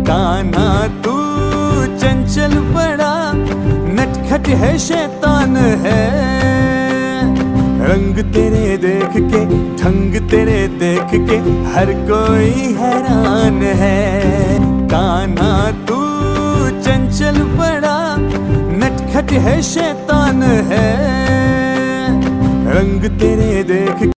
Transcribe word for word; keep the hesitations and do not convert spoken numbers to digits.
कान्हा तू चंचल बड़ा, नटखट है शैतान है। रंग तेरे देख के, ढंग तेरे देख के हर कोई हैरान है। कान्हा तू चंचल बड़ा, नटखट है शैतान है। रंग तेरे देख